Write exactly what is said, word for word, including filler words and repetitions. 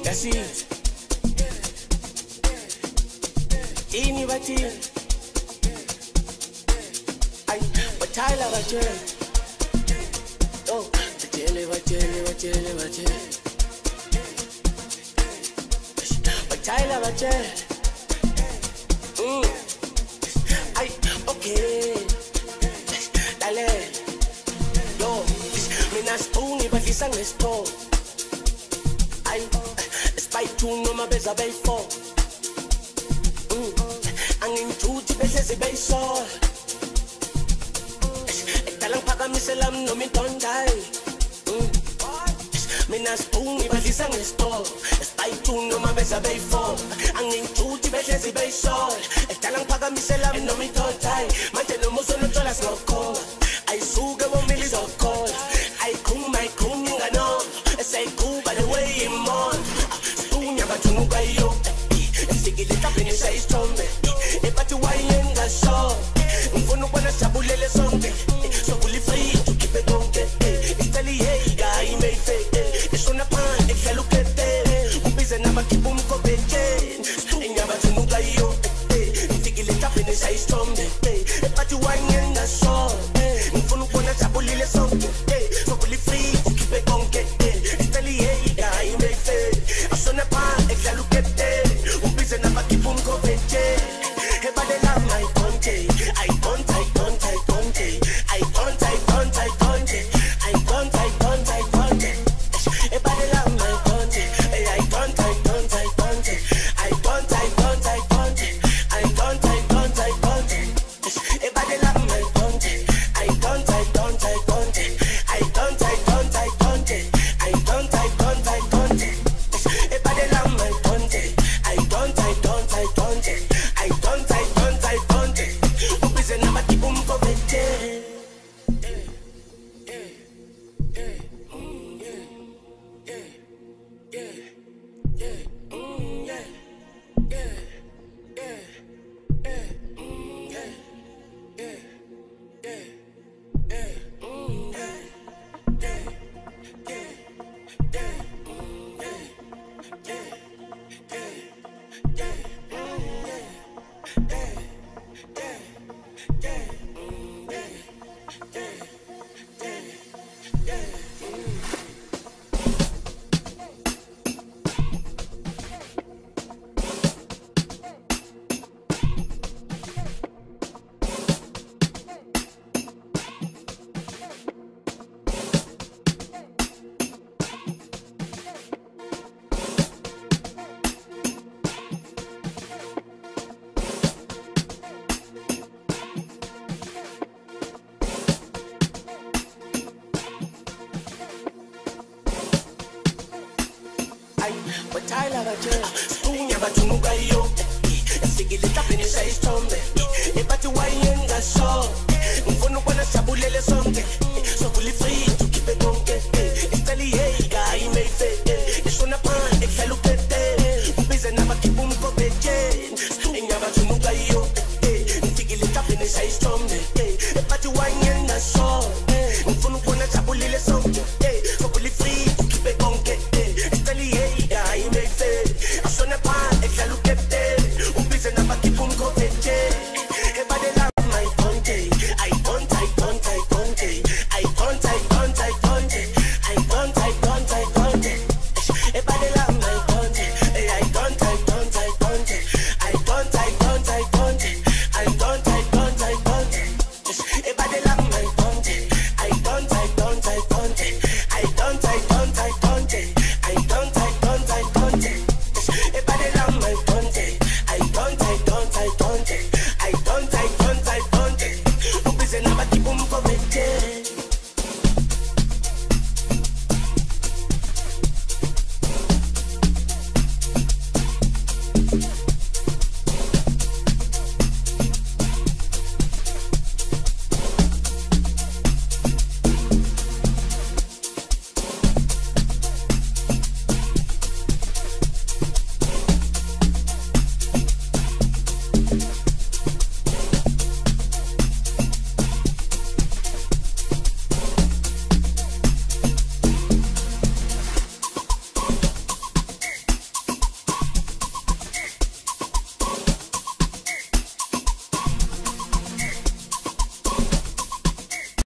Kasi ini bati ay batala bache oh batele batele batele batele batala bache mm ay okay dale yo mina spoon ibadlisa ngespo ay spy two no mabeza bay four anginthuthi bese sibeyisol etalang phakamiselam noma intondai mina spoon ibadlisa ngespo spy two noma beza bay four anginthuthi bese sibeyisol etalang phakamiselam noma intondai manje noma usonothola sinokhola ayisuke bomili zokhola ayikhuma ayikhuma ngano esayikuba the way imon spoon yabathunuka yo esikile tabeni sayisithombe ebathi wayenga so ngifuna ukubona sijabulele sonke sokuli free to keep it konke isitali hey guy may fake esona phan ekhala ukete ubize nabakhipha umkobetje enyabathunuka yo esikile tabeni sayisithombe ebathi wayenga so ngifuna ukubona sijabulele sonke sokuli free to keep it konke isitali hey guy may fake esona phan ekhala ukete ubize nabakhipha umkobetje batala bache spoon yabathunuka yo esikile tabeni sayisithombe ebathi wayenga so